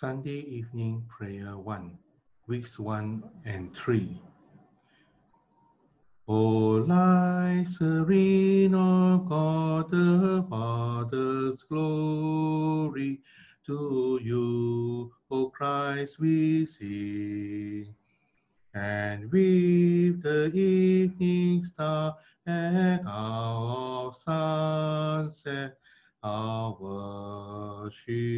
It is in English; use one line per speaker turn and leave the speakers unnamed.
Sunday Evening Prayer 1, Weeks 1 and 3. O light serene of God the Father's glory, to you, O Christ, we sing. And with the evening star and hour of sunset, our worship